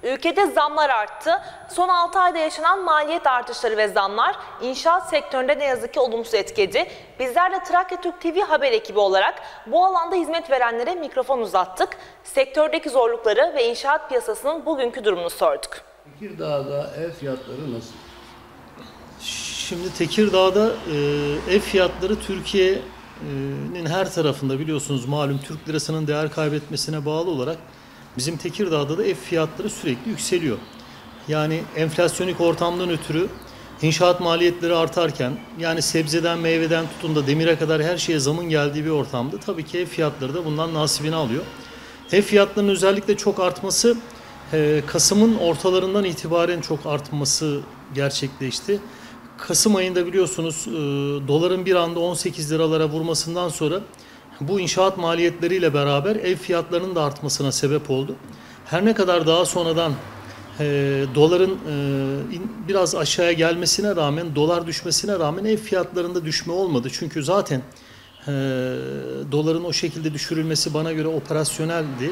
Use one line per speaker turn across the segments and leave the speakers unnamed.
Ülkede zamlar arttı. Son 6 ayda yaşanan maliyet artışları ve zamlar inşaat sektöründe ne yazık ki olumsuz etkiledi. Bizler de Trakya Türk TV haber ekibi olarak bu alanda hizmet verenlere mikrofon uzattık. Sektördeki zorlukları ve inşaat piyasasının bugünkü durumunu sorduk.
Tekirdağ'da ev fiyatları nasıl?
Şimdi Tekirdağ'da ev fiyatları Türkiye'nin her tarafında biliyorsunuz malum Türk lirasının değer kaybetmesine bağlı olarak bizim Tekirdağ'da da ev fiyatları sürekli yükseliyor. Yani enflasyonik ortamdan ötürü inşaat maliyetleri artarken yani sebzeden meyveden tutun da demire kadar her şeye zamın geldiği bir ortamda tabii ki ev fiyatları da bundan nasibini alıyor. Ev fiyatlarının özellikle çok artması Kasım'ın ortalarından itibaren çok artması gerçekleşti. Kasım ayında biliyorsunuz doların bir anda 18 liralara vurmasından sonra bu inşaat maliyetleriyle beraber ev fiyatlarının da artmasına sebep oldu. Her ne kadar daha sonradan doların biraz aşağıya gelmesine rağmen, dolar düşmesine rağmen ev fiyatlarında düşme olmadı. Çünkü zaten doların o şekilde düşürülmesi bana göre operasyoneldi.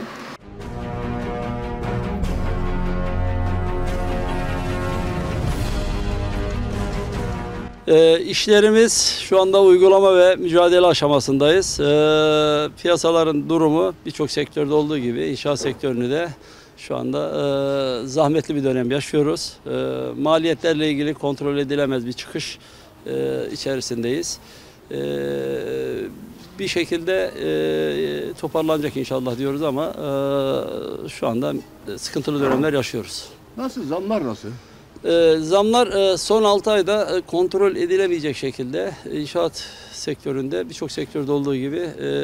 İşlerimiz şu anda uygulama ve mücadele aşamasındayız. Piyasaların durumu birçok sektörde olduğu gibi inşaat sektörünü de şu anda zahmetli bir dönem yaşıyoruz. Maliyetlerle ilgili kontrol edilemez bir çıkış içerisindeyiz. Bir şekilde toparlanacak inşallah diyoruz ama şu anda sıkıntılı dönemler yaşıyoruz.
Nasıl? Zamlar nasıl?
Zamlar son 6 ayda kontrol edilemeyecek şekilde inşaat sektöründe birçok sektörde olduğu gibi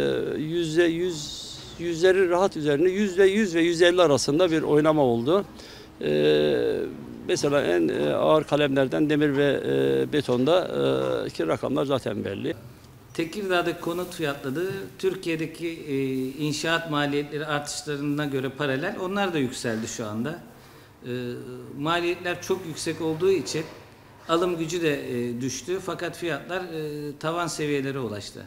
yüzleri rahat üzerinde %100 ve %50 arasında bir oynama oldu. Mesela en ağır kalemlerden demir ve betonda ki rakamlar zaten belli.
Tekirdağ'daki konut fiyatları Türkiye'deki inşaat maliyetleri artışlarına göre paralel. Onlar da yükseldi şu anda. Maliyetler çok yüksek olduğu için alım gücü de düştü fakat fiyatlar tavan seviyelere ulaştı.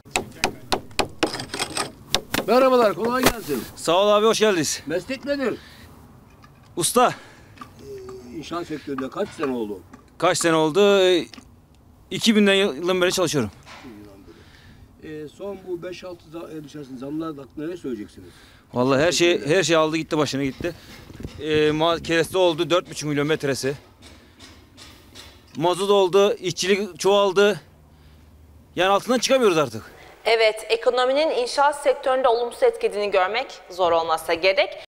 Merhabalar, kolay gelsin.
Sağ ol abi, hoş geldiniz.
Meslek nedir?
Usta,
İnşaat sektöründe kaç sene oldu?
kaç sene oldu? 2000'den yıldan beri çalışıyorum.
Son bu 5-6 ay içerisinde zamlar hakkında ne söyleyeceksiniz?
Vallahi her şey aldı gitti, başına gitti. Kereste oldu 4,5 milyon metresi. Mazot oldu, işçilik çoğaldı. Yani altından çıkamıyoruz artık.
Evet, ekonominin inşaat sektöründe olumsuz etkilediğini görmek zor olmasa gerek.